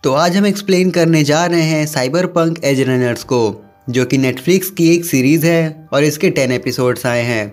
तो आज हम एक्सप्लेन करने जा रहे हैं साइबरपंक एज रनर्स को, जो कि नेटफ्लिक्स की एक सीरीज़ है और इसके 10 एपिसोड्स आए हैं।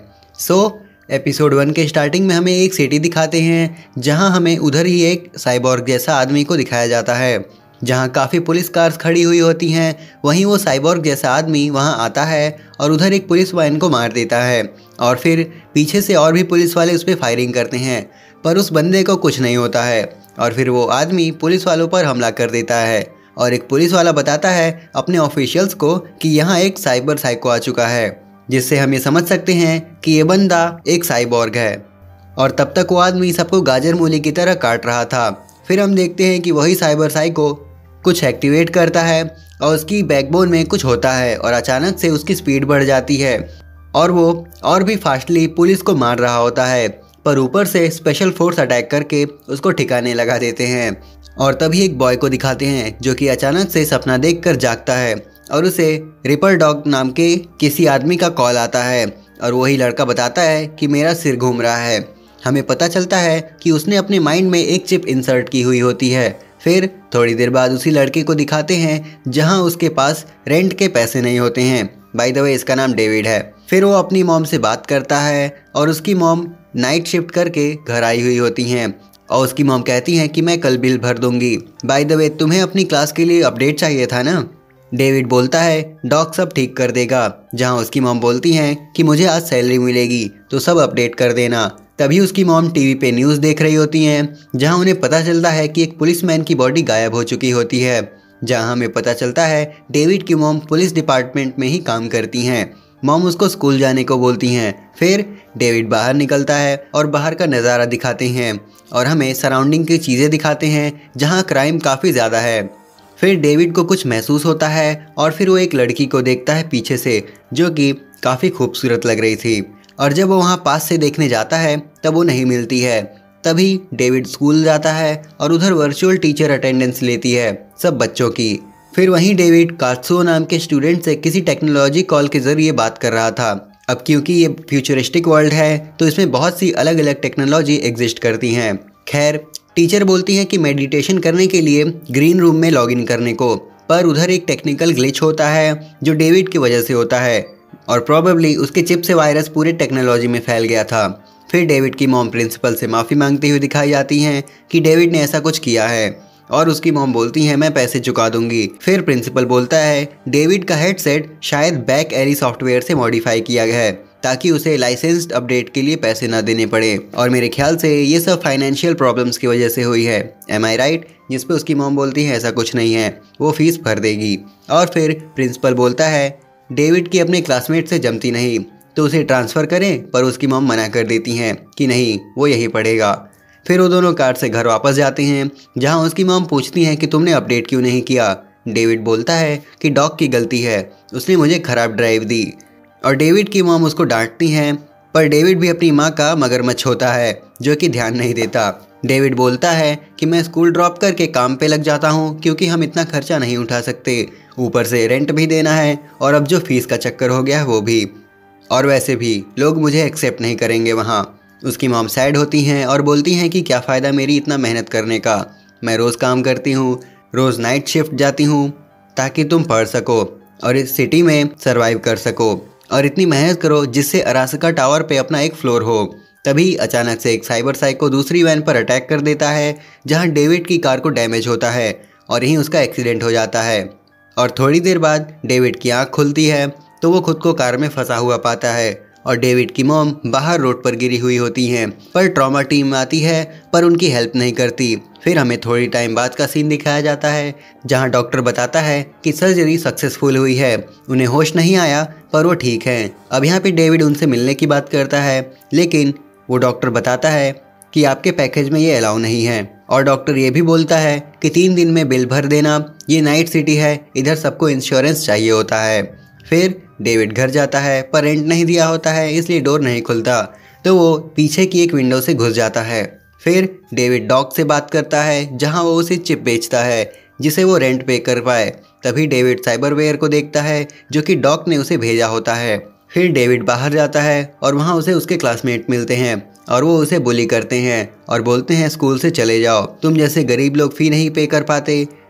एपिसोड 1 के स्टार्टिंग में हमें एक सिटी दिखाते हैं जहां हमें उधर ही एक साइबॉर्ग जैसा आदमी को दिखाया जाता है, जहां काफ़ी पुलिस कार्स खड़ी हुई होती हैं। वहीं वो साइबॉर्ग जैसा आदमी वहां आता है और उधर एक पुलिस वैन को मार देता है और फिर पीछे से और भी पुलिस वाले उस पर फायरिंग करते हैं, पर उस बंदे को कुछ नहीं होता है और फिर वो आदमी पुलिस वालों पर हमला कर देता है। और एक पुलिस वाला बताता है अपने ऑफिशियल्स को कि यहाँ एक साइबर साइको आ चुका है, जिससे हम ये समझ सकते हैं कि ये बंदा एक साइबॉर्ग है। और तब तक वो आदमी सबको गाजर मूली की तरह काट रहा था। फिर हम देखते हैं कि वही साइबर साइको कुछ एक्टिवेट करता है और उसकी बैकबोन में कुछ होता है और अचानक से उसकी स्पीड बढ़ जाती है और वो और भी फास्टली पुलिस को मार रहा होता है, पर ऊपर से स्पेशल फोर्स अटैक करके उसको ठिकाने लगा देते हैं। और तभी एक बॉय को दिखाते हैं जो कि अचानक से सपना देखकर जागता है और उसे रिपर डॉग नाम के किसी आदमी का कॉल आता है और वही लड़का बताता है कि मेरा सिर घूम रहा है। हमें पता चलता है कि उसने अपने माइंड में एक चिप इंसर्ट की हुई होती है। फिर थोड़ी देर बाद उसी लड़के को दिखाते हैं जहां उसके पास रेंट के पैसे नहीं होते हैं। बाय द वे इसका नाम डेविड है। फिर वो अपनी मॉम से बात करता है और उसकी मॉम नाइट शिफ्ट करके घर आई हुई होती हैं और उसकी मॉम कहती हैं कि मैं कल बिल भर दूंगी। बाय द वे तुम्हें अपनी क्लास के लिए अपडेट चाहिए था ना? डेविड बोलता है डॉग सब ठीक कर देगा, जहां उसकी मॉम बोलती हैं कि मुझे आज सैलरी मिलेगी तो सब अपडेट कर देना। तभी उसकी मॉम टीवी पे न्यूज़ देख रही होती हैं जहां उन्हें पता चलता है कि एक पुलिसमैन की बॉडी गायब हो चुकी होती है, जहां हमें पता चलता है डेविड की मॉम पुलिस डिपार्टमेंट में ही काम करती हैं। मॉम उसको स्कूल जाने को बोलती हैं। फिर डेविड बाहर निकलता है और बाहर का नज़ारा दिखाते हैं और हमें सराउंडिंग की चीज़ें दिखाते हैं जहां क्राइम काफ़ी ज़्यादा है। फिर डेविड को कुछ महसूस होता है और फिर वो एक लड़की को देखता है पीछे से, जो कि काफ़ी खूबसूरत लग रही थी। और जब वो वहाँ पास से देखने जाता है तब वो नहीं मिलती है। तभी डेविड स्कूल जाता है और उधर वर्चुअल टीचर अटेंडेंस लेती है सब बच्चों की। फिर वहीं डेविड कात्सुओ नाम के स्टूडेंट से किसी टेक्नोलॉजी कॉल के ज़रिए बात कर रहा था। अब क्योंकि ये फ्यूचरिस्टिक वर्ल्ड है तो इसमें बहुत सी अलग अलग टेक्नोलॉजी एग्जिस्ट करती हैं। खैर टीचर बोलती हैं कि मेडिटेशन करने के लिए ग्रीन रूम में लॉगिन करने को, पर उधर एक टेक्निकल ग्लिच होता है जो डेविड की वजह से होता है और प्रोबेबली उसके चिप से वायरस पूरे टेक्नोलॉजी में फैल गया था। फिर डेविड की मॉम प्रिंसिपल से माफ़ी मांगती हुई दिखाई जाती हैं कि डेविड ने ऐसा कुछ किया है और उसकी मॉम बोलती हैं मैं पैसे चुका दूंगी। फिर प्रिंसिपल बोलता है डेविड का हेडसेट शायद बैक एरी सॉफ्टवेयर से मॉडिफाई किया गया है ताकि उसे लाइसेंस्ड अपडेट के लिए पैसे ना देने पड़े और मेरे ख्याल से ये सब फाइनेंशियल प्रॉब्लम्स की वजह से हुई है। Am I right? जिस पे उसकी मॉम बोलती है ऐसा कुछ नहीं है, वो फीस भर देगी। और फिर प्रिंसिपल बोलता है डेविड की अपने क्लासमेट से जमती नहीं तो उसे ट्रांसफ़र करें, पर उसकी मॉम मना कर देती हैं कि नहीं वो यहीं पढ़ेगा। फिर वो दोनों कार से घर वापस जाते हैं जहां उसकी मॉम पूछती हैं कि तुमने अपडेट क्यों नहीं किया। डेविड बोलता है कि डॉग की गलती है, उसने मुझे ख़राब ड्राइव दी। और डेविड की मॉम उसको डांटती हैं, पर डेविड भी अपनी माँ का मगरमच्छ होता है जो कि ध्यान नहीं देता। डेविड बोलता है कि मैं स्कूल ड्रॉप करके काम पे लग जाता हूँ क्योंकि हम इतना खर्चा नहीं उठा सकते, ऊपर से रेंट भी देना है और अब जो फीस का चक्कर हो गया है वो भी, और वैसे भी लोग मुझे एक्सेप्ट नहीं करेंगे वहाँ। उसकी मॉम सैड होती हैं और बोलती हैं कि क्या फ़ायदा मेरी इतना मेहनत करने का, मैं रोज़ काम करती हूँ, रोज़ नाइट शिफ्ट जाती हूँ ताकि तुम पढ़ सको और इस सिटी में सरवाइव कर सको और इतनी मेहनत करो जिससे अरासका टावर पे अपना एक फ्लोर हो। तभी अचानक से एक साइबर साइको दूसरी वैन पर अटैक कर देता है जहाँ डेविड की कार को डैमेज होता है और यहीं उसका एक्सीडेंट हो जाता है। और थोड़ी देर बाद डेविड की आँख खुलती है तो वो खुद को कार में फंसा हुआ पाता है और डेविड की मॉम बाहर रोड पर गिरी हुई होती हैं, पर ट्रॉमा टीम आती है पर उनकी हेल्प नहीं करती। फिर हमें थोड़ी टाइम बाद का सीन दिखाया जाता है जहां डॉक्टर बताता है कि सर्जरी सक्सेसफुल हुई है, उन्हें होश नहीं आया पर वो ठीक हैं। अब यहाँ पे डेविड उनसे मिलने की बात करता है लेकिन वो डॉक्टर बताता है कि आपके पैकेज में ये अलाउ नहीं है और डॉक्टर ये भी बोलता है कि 3 दिन में बिल भर देना, ये नाइट सिटी है, इधर सबको इंश्योरेंस चाहिए होता है। फिर डेविड घर जाता है पर रेंट नहीं दिया होता है इसलिए डोर नहीं खुलता तो वो पीछे की एक विंडो से घुस जाता है। फिर डेविड डॉग से बात करता है जहां वो उसे चिप बेचता है जिसे वो रेंट पे कर पाए। तभी डेविड साइबरवेयर को देखता है जो कि डॉग ने उसे भेजा होता है। फिर डेविड बाहर जाता है और वहाँ उसे उसके क्लासमेट मिलते हैं और वो उसे बुली करते हैं और बोलते हैं स्कूल से चले जाओ, तुम जैसे गरीब लोग फ़ी नहीं पे कर पाते।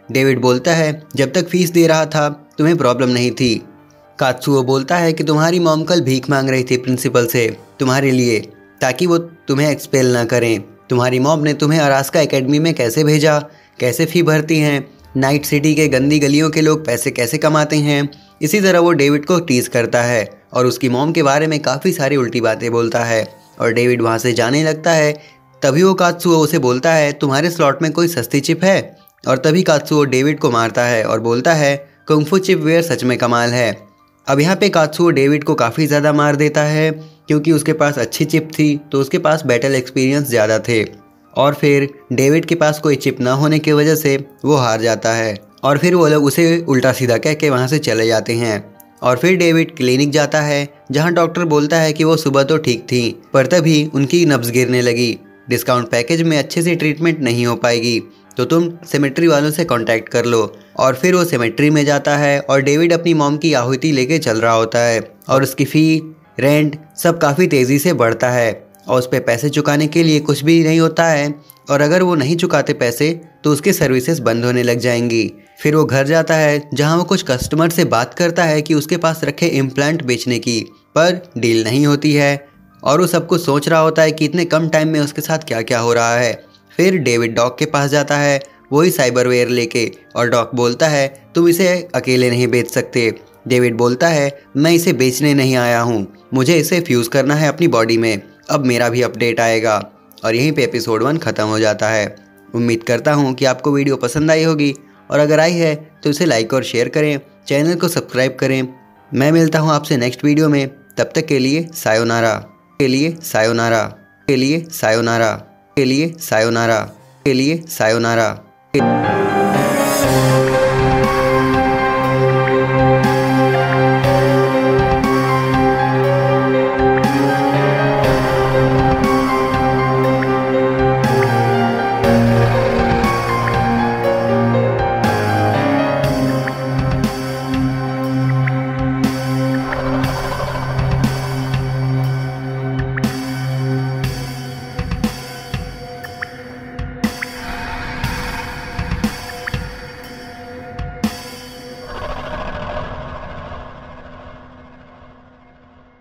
डेविड बोलता है जब तक फीस दे रहा था तुम्हें प्रॉब्लम नहीं थी। कात्सुओ बोलता है कि तुम्हारी मॉम कल भीख मांग रही थी प्रिंसिपल से तुम्हारे लिए, ताकि वो तुम्हें एक्सपेल ना करें। तुम्हारी मॉम ने तुम्हें अलास्का एकेडमी में कैसे भेजा, कैसे फ़ी भरती हैं, नाइट सिटी के गंदी गलियों के लोग पैसे कैसे कमाते हैं। इसी तरह वो डेविड को टीज़ करता है और उसकी मॉम के बारे में काफ़ी सारी उल्टी बातें बोलता है और डेविड वहाँ से जाने लगता है। तभी वो कात्सुओ उसे बोलता है तुम्हारे स्लॉट में कोई सस्ती चिप है, और तभी कात्सुओ डेविड को मारता है और बोलता है कुंग-फू चिप वेयर सच में कमाल है। अब यहाँ पे कात्सुओ डेविड को काफ़ी ज़्यादा मार देता है क्योंकि उसके पास अच्छी चिप थी, तो उसके पास बैटल एक्सपीरियंस ज़्यादा थे। और फिर डेविड के पास कोई चिप ना होने की वजह से वो हार जाता है और फिर वो लोग उसे उल्टा सीधा कह के वहाँ से चले जाते हैं। और फिर डेविड क्लिनिक जाता है जहाँ डॉक्टर बोलता है कि वो सुबह तो ठीक थी पर तभी उनकी नब्ज़ गिरने लगी। डिस्काउंट पैकेज में अच्छे से ट्रीटमेंट नहीं हो पाएगी, तो तुम सेमेट्री वालों से कांटेक्ट कर लो। और फिर वो सेमेट्री में जाता है और डेविड अपनी मॉम की आहुति लेके चल रहा होता है और उसकी फ़ी, रेंट सब काफ़ी तेज़ी से बढ़ता है और उस पर पैसे चुकाने के लिए कुछ भी नहीं होता है, और अगर वो नहीं चुकाते पैसे तो उसके सर्विसेज बंद होने लग जाएंगी। फिर वो घर जाता है जहाँ वो कुछ कस्टमर से बात करता है कि उसके पास रखे इम्प्लांट बेचने की, पर डील नहीं होती है और वो सब कुछ सोच रहा होता है कि इतने कम टाइम में उसके साथ क्या क्या हो रहा है। फिर डेविड डॉक के पास जाता है वही साइबरवेयर लेके, और डॉक बोलता है तुम इसे अकेले नहीं बेच सकते। डेविड बोलता है मैं इसे बेचने नहीं आया हूँ, मुझे इसे फ्यूज़ करना है अपनी बॉडी में। अब मेरा भी अपडेट आएगा। और यहीं पे एपिसोड 1 ख़त्म हो जाता है। उम्मीद करता हूँ कि आपको वीडियो पसंद आई होगी, और अगर आई है तो इसे लाइक और शेयर करें, चैनल को सब्सक्राइब करें। मैं मिलता हूँ आपसे नेक्स्ट वीडियो में, तब तक के लिए सायोनारा, के लिए सायोनारा, के लिए सायोनारा, के लिए सायोनारा, के लिए सायोनारा।